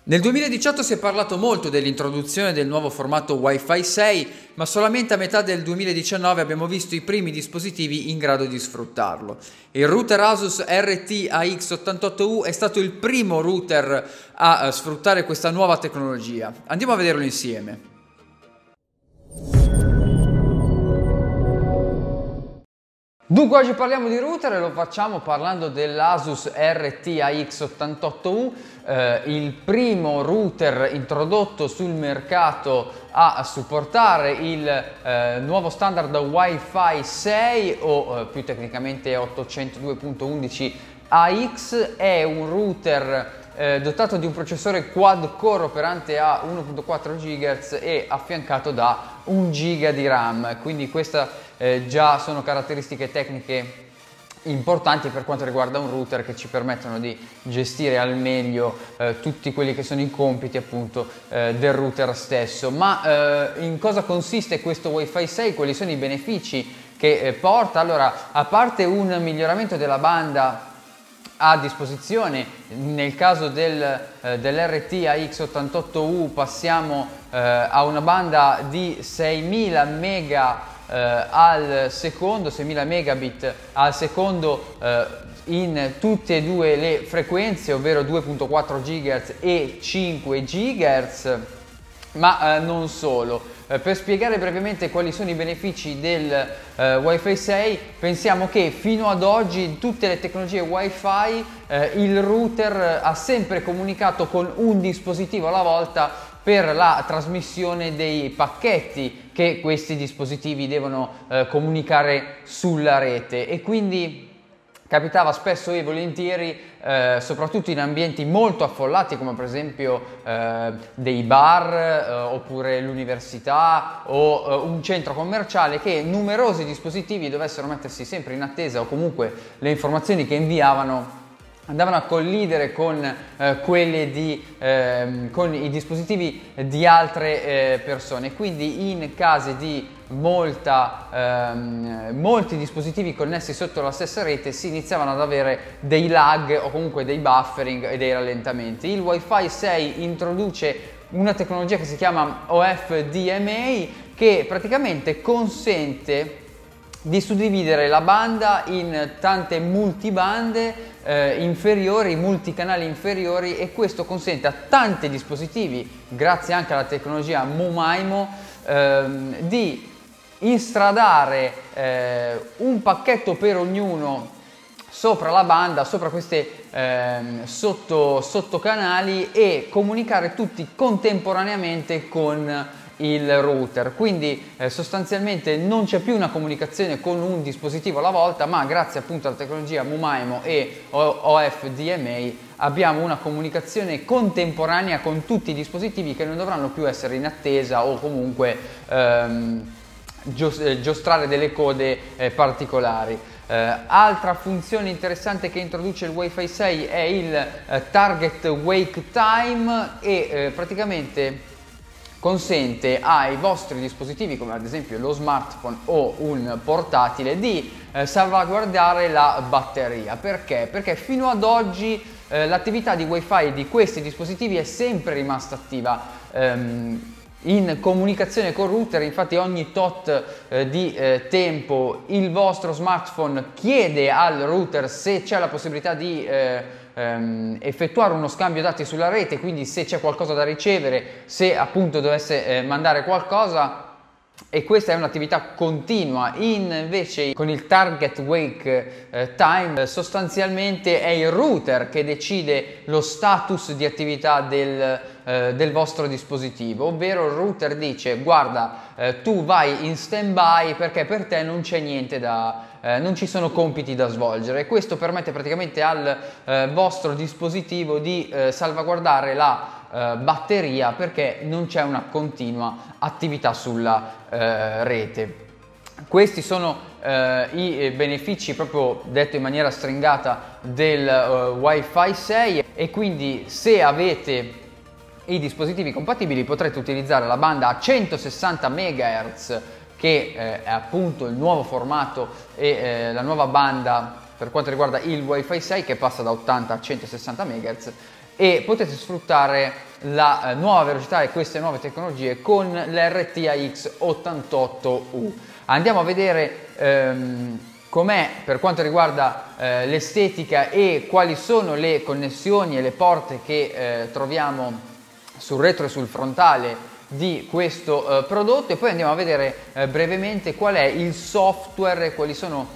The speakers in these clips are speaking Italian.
Nel 2018 si è parlato molto dell'introduzione del nuovo formato Wi-Fi 6, ma solamente a metà del 2019 abbiamo visto i primi dispositivi in grado di sfruttarlo. Il router Asus RT-AX88U è stato il primo router a sfruttare questa nuova tecnologia. Andiamo a vederlo insieme. Dunque oggi parliamo di router e lo facciamo parlando dell'Asus RT-AX88U, il primo router introdotto sul mercato a supportare il nuovo standard Wi-Fi 6 o più tecnicamente 802.11ax. È un router dotato di un processore quad core operante a 1.4 GHz e affiancato da 1 GB di RAM, quindi questa già sono caratteristiche tecniche importanti per quanto riguarda un router che ci permettono di gestire al meglio tutti quelli che sono i compiti appunto del router stesso. Ma in cosa consiste questo Wi-Fi 6? Quali sono i benefici che porta? Allora, a parte un miglioramento della banda a disposizione, nel caso dell'RT-AX88U passiamo a una banda di 6000 mega al secondo, 6000 megabit al secondo in tutte e due le frequenze, ovvero 2.4 GHz e 5 GHz. Ma non solo. Per spiegare brevemente quali sono i benefici del Wi-Fi 6, pensiamo che fino ad oggi in tutte le tecnologie Wi-Fi il router ha sempre comunicato con un dispositivo alla volta per la trasmissione dei pacchetti che questi dispositivi devono comunicare sulla rete, e quindi capitava spesso e volentieri, soprattutto in ambienti molto affollati come per esempio dei bar oppure l'università o un centro commerciale, che numerosi dispositivi dovessero mettersi sempre in attesa, o comunque le informazioni che inviavano andavano a collidere con con i dispositivi di altre persone. Quindi in casi di molti dispositivi connessi sotto la stessa rete si iniziavano ad avere dei lag o comunque dei buffering e dei rallentamenti. Il Wi-Fi 6 introduce una tecnologia che si chiama OFDMA, che praticamente consente di suddividere la banda in tante multibande inferiori, multicanali inferiori, e questo consente a tanti dispositivi, grazie anche alla tecnologia MU-MIMO, di instradare un pacchetto per ognuno sopra la banda, sopra queste sottocanali, e comunicare tutti contemporaneamente con il router. Quindi sostanzialmente non c'è più una comunicazione con un dispositivo alla volta, ma grazie appunto alla tecnologia MU-MIMO e OFDMA abbiamo una comunicazione contemporanea con tutti i dispositivi, che non dovranno più essere in attesa o comunque giostrare delle code particolari. Altra funzione interessante che introduce il Wi-Fi 6 è il Target Wake Time, e praticamente consente ai vostri dispositivi, come ad esempio lo smartphone o un portatile, di salvaguardare la batteria. Perché? Perché fino ad oggi l'attività di Wi-Fi di questi dispositivi è sempre rimasta attiva in comunicazione con il router. Infatti ogni tot di tempo il vostro smartphone chiede al router se c'è la possibilità di effettuare uno scambio dati sulla rete, quindi se c'è qualcosa da ricevere, se appunto dovesse mandare qualcosa, e questa è un'attività continua. Invece con il Target Wake Time sostanzialmente è il router che decide lo status di attività del vostro dispositivo, ovvero il router dice: guarda, tu vai in stand by perché per te non c'è niente non ci sono compiti da svolgere, e questo permette praticamente al vostro dispositivo di salvaguardare la batteria, perché non c'è una continua attività sulla rete. Questi sono i benefici, proprio detto in maniera stringata, del Wi-Fi 6, e quindi se avete i dispositivi compatibili potrete utilizzare la banda a 160 MHz, che è appunto il nuovo formato e la nuova banda per quanto riguarda il Wi-Fi 6, che passa da 80 a 160 MHz, e potete sfruttare la nuova velocità e queste nuove tecnologie con l'RTX 88U. Andiamo a vedere com'è per quanto riguarda l'estetica e quali sono le connessioni e le porte che troviamo sul retro e sul frontale di questo prodotto, e poi andiamo a vedere brevemente qual è il software e quali sono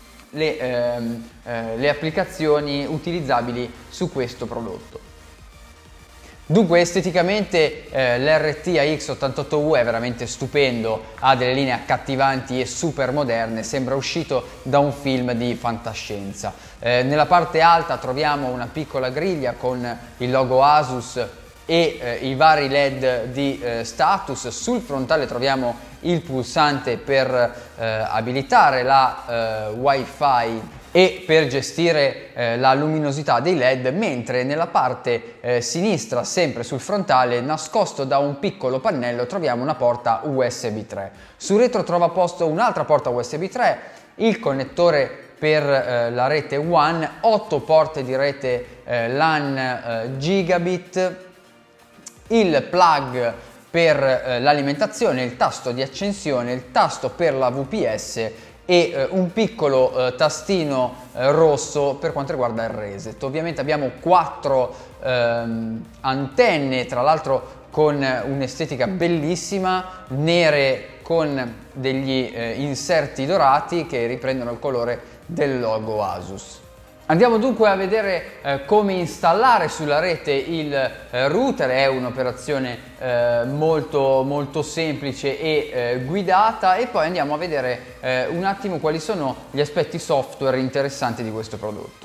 le applicazioni utilizzabili su questo prodotto. Dunque, esteticamente l'RTX 88U è veramente stupendo, ha delle linee accattivanti e super moderne, sembra uscito da un film di fantascienza. Nella parte alta troviamo una piccola griglia con il logo Asus e i vari LED di status. Sul frontale troviamo il pulsante per abilitare la Wi-Fi e per gestire la luminosità dei LED, mentre nella parte sinistra, sempre sul frontale, nascosto da un piccolo pannello, troviamo una porta USB 3. Sul retro trova posto un'altra porta USB 3, il connettore per la rete WAN, 8 porte di rete LAN gigabit, il plug per l'alimentazione, il tasto di accensione, il tasto per la VPS e un piccolo tastino rosso per quanto riguarda il reset. Ovviamente abbiamo 4 antenne, tra l'altro con un'estetica bellissima, nere con degli inserti dorati che riprendono il colore del logo Asus. Andiamo dunque a vedere come installare sulla rete il router. È un'operazione molto semplice e guidata, e poi andiamo a vedere un attimo quali sono gli aspetti software interessanti di questo prodotto.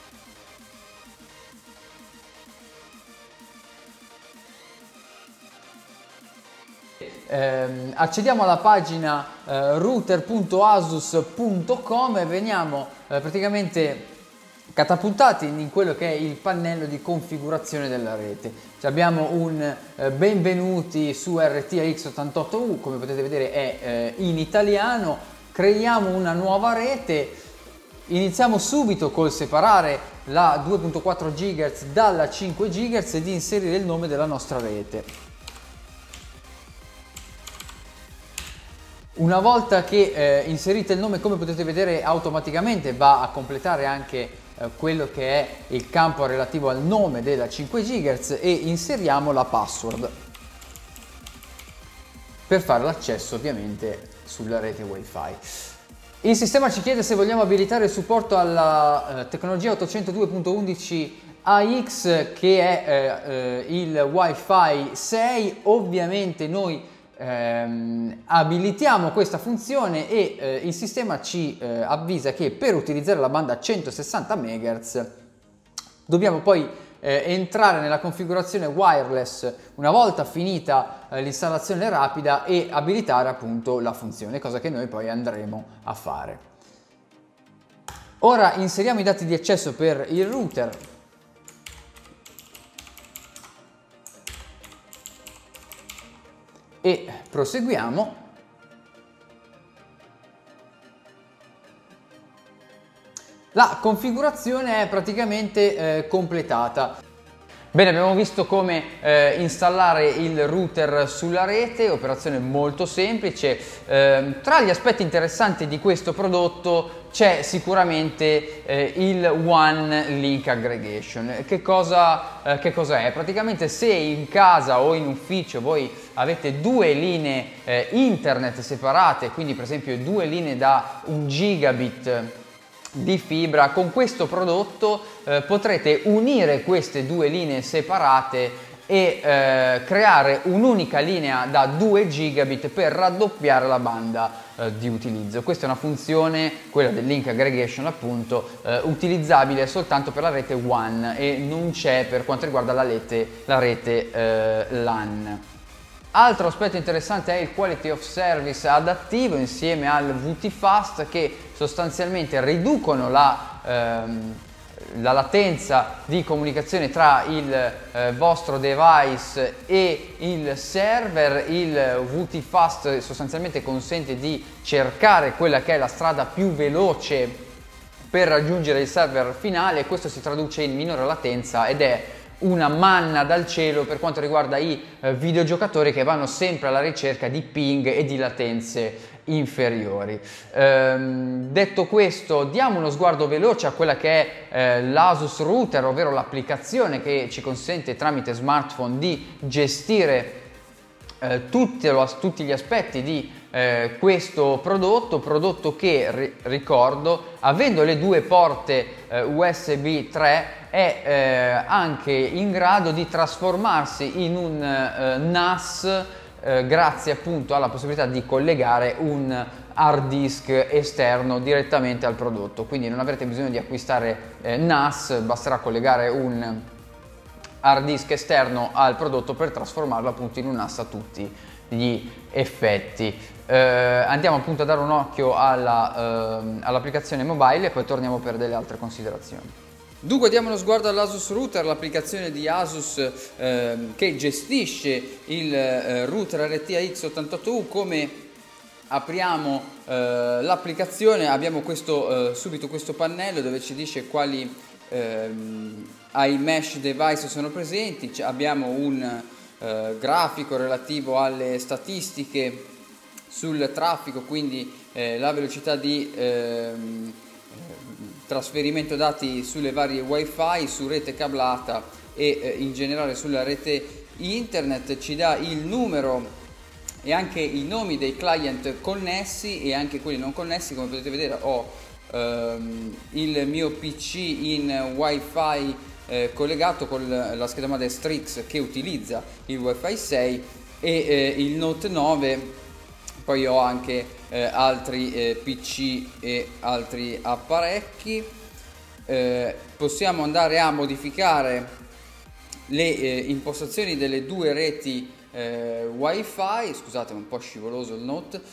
Accediamo alla pagina router.asus.com e veniamo praticamente catapultati in quello che è il pannello di configurazione della rete. Abbiamo un benvenuti su RTX 88U, come potete vedere è in italiano. Creiamo una nuova rete, iniziamo subito col separare la 2.4 GHz dalla 5 GHz ed inserire il nome della nostra rete. Una volta che inserite il nome, come potete vedere, automaticamente va a completare anche quello che è il campo relativo al nome della 5 GHz e inseriamo la password per fare l'accesso ovviamente sulla rete Wi-Fi. Il sistema ci chiede se vogliamo abilitare il supporto alla tecnologia 802.11 AX, che è il Wi-Fi 6. Ovviamente noi abilitiamo questa funzione e il sistema ci avvisa che per utilizzare la banda 160 MHz dobbiamo poi entrare nella configurazione wireless una volta finita l'installazione rapida e abilitare appunto la funzione, cosa che noi poi andremo a fare. Ora inseriamo i dati di accesso per il router. E proseguiamo. La configurazione è praticamente completata. Bene, abbiamo visto come installare il router sulla rete, operazione molto semplice. Tra gli aspetti interessanti di questo prodotto c'è sicuramente il One Link Aggregation. Che cosa è? Praticamente se in casa o in ufficio voi avete due linee internet separate, quindi per esempio due linee da 1 gigabit di fibra, con questo prodotto potrete unire queste due linee separate e creare un'unica linea da 2 gigabit per raddoppiare la banda di utilizzo. Questa è una funzione, quella del link aggregation appunto, utilizzabile soltanto per la rete WAN e non c'è per quanto riguarda la rete LAN. Altro aspetto interessante è il Quality of Service adattivo insieme al VT Fast, che sostanzialmente riducono la latenza di comunicazione tra il vostro device e il server. Il VT Fast sostanzialmente consente di cercare quella che è la strada più veloce per raggiungere il server finale, e questo si traduce in minore latenza ed è una manna dal cielo per quanto riguarda i videogiocatori che vanno sempre alla ricerca di ping e di latenze inferiori. Detto questo, diamo uno sguardo veloce a quella che è l'Asus Router, ovvero l'applicazione che ci consente tramite smartphone di gestire tutti gli aspetti di questo prodotto che, ricordo, avendo le due porte USB 3 è anche in grado di trasformarsi in un NAS grazie appunto alla possibilità di collegare un hard disk esterno direttamente al prodotto, quindi non avrete bisogno di acquistare NAS, basterà collegare un hard disk esterno al prodotto per trasformarlo appunto in un NAS a tutti gli effetti. Andiamo appunto a dare un occhio all'applicazione mobile e poi torniamo per delle altre considerazioni. Dunque diamo uno sguardo all'Asus Router, l'applicazione di Asus che gestisce il router RTX 88U. Come apriamo l'applicazione abbiamo subito questo pannello dove ci dice quali iMesh device sono presenti, abbiamo un grafico relativo alle statistiche sul traffico, quindi la velocità di trasferimento dati sulle varie wifi, su rete cablata e in generale sulla rete internet. Ci dà il numero e anche i nomi dei client connessi e anche quelli non connessi. Come potete vedere ho il mio PC in wifi collegato con la scheda madre Strix che utilizza il wifi 6 e il Note 9. Poi ho anche altri PC e altri apparecchi. Possiamo andare a modificare le impostazioni delle due reti wifi. Scusate, è un po' scivoloso il Note.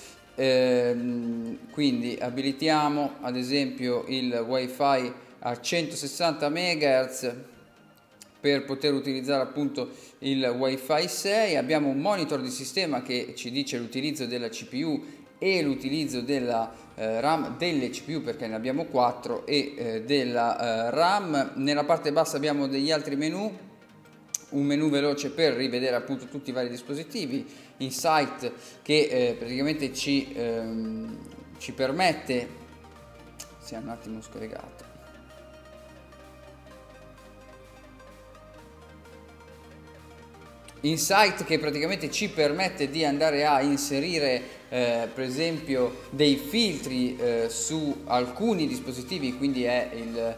Quindi abilitiamo ad esempio il wifi a 160 MHz per poter utilizzare appunto il wifi 6. Abbiamo un monitor di sistema che ci dice l'utilizzo della CPU e l'utilizzo della RAM delle CPU, perché ne abbiamo 4, e della RAM. Nella parte bassa abbiamo degli altri menu, un menu veloce per rivedere appunto tutti i vari dispositivi, Insight che praticamente ci permette, siamo un attimo scollegato, Insight che praticamente ci permette di andare a inserire per esempio dei filtri su alcuni dispositivi, quindi è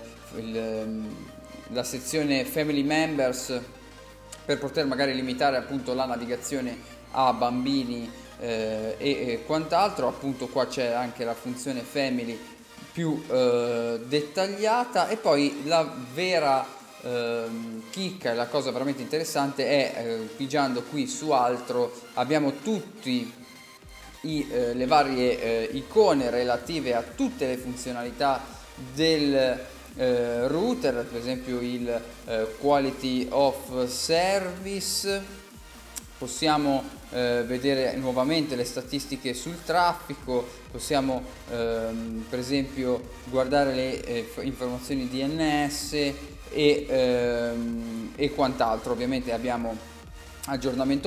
la sezione Family Members per poter magari limitare appunto la navigazione a bambini e quant'altro. Appunto qua c'è anche la funzione Family più dettagliata, e poi la vera chicca e la cosa veramente interessante è pigiando qui su altro abbiamo tutti le varie icone relative a tutte le funzionalità del router, per esempio il Quality of Service. Possiamo vedere nuovamente le statistiche sul traffico, possiamo per esempio guardare le informazioni DNS e quant'altro. Ovviamente abbiamo aggiornamento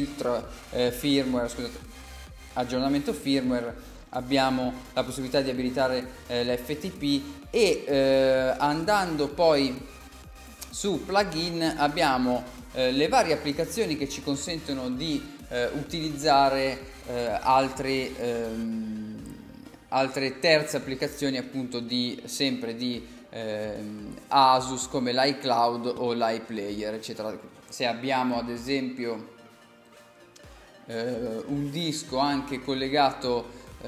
firmware, abbiamo la possibilità di abilitare l'FTP e andando poi su plugin abbiamo le varie applicazioni che ci consentono di utilizzare altre terze applicazioni appunto sempre di Asus, come l'iCloud o l'iPlayer eccetera. Se abbiamo ad esempio un disco anche collegato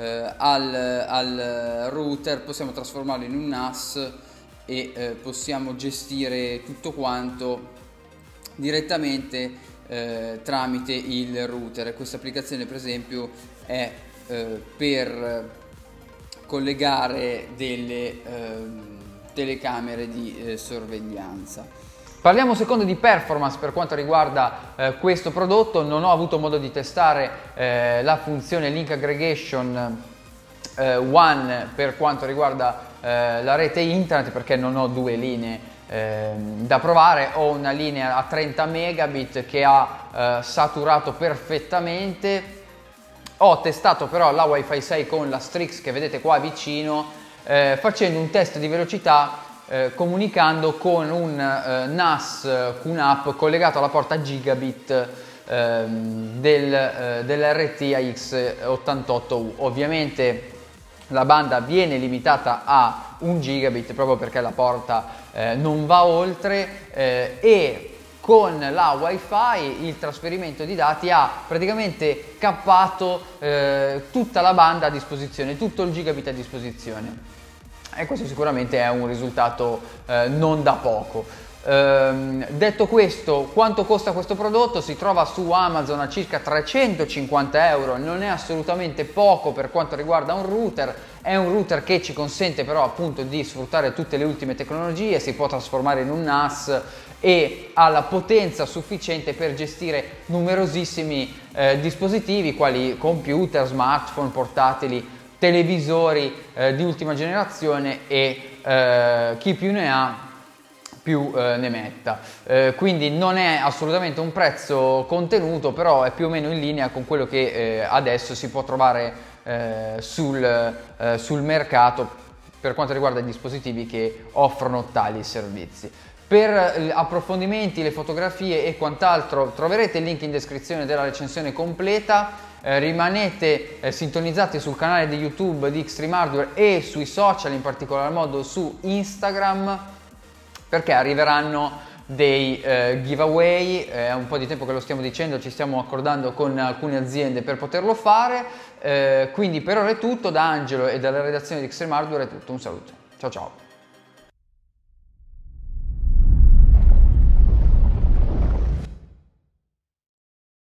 al router, possiamo trasformarlo in un NAS e possiamo gestire tutto quanto direttamente tramite il router. Questa applicazione per esempio è per collegare delle telecamere di sorveglianza. Parliamo un secondo di performance per quanto riguarda questo prodotto. Non ho avuto modo di testare la funzione Link Aggregation One per quanto riguarda la rete internet, perché non ho due linee da provare. Ho una linea a 30 megabit che ha saturato perfettamente. Ho testato però la Wi-Fi 6 con la Strix che vedete qua vicino, facendo un test di velocità comunicando con un NAS QNAP collegato alla porta gigabit dell'RTX88U. Ovviamente la banda viene limitata a 1 gigabit proprio perché la porta non va oltre, e con la Wi-Fi il trasferimento di dati ha praticamente cappato tutta la banda a disposizione, tutto il gigabit a disposizione, e questo sicuramente è un risultato non da poco. Detto questo, quanto costa questo prodotto? Si trova su Amazon a circa 350 euro, non è assolutamente poco per quanto riguarda un router. È un router che ci consente però appunto di sfruttare tutte le ultime tecnologie, si può trasformare in un NAS e ha la potenza sufficiente per gestire numerosissimi dispositivi quali computer, smartphone, portatili, televisori di ultima generazione e chi più ne ha più ne metta. Quindi non è assolutamente un prezzo contenuto, però è più o meno in linea con quello che adesso si può trovare sul mercato per quanto riguarda i dispositivi che offrono tali servizi. Per approfondimenti, le fotografie e quant'altro troverete il link in descrizione della recensione completa. Rimanete sintonizzati sul canale di YouTube di Xtreme Hardware e sui social, in particolar modo su Instagram, perché arriveranno dei giveaway. È un po' di tempo che lo stiamo dicendo, ci stiamo accordando con alcune aziende per poterlo fare. Quindi per ora è tutto, da Angelo e dalla redazione di Xtreme Hardware è tutto, un saluto, ciao ciao.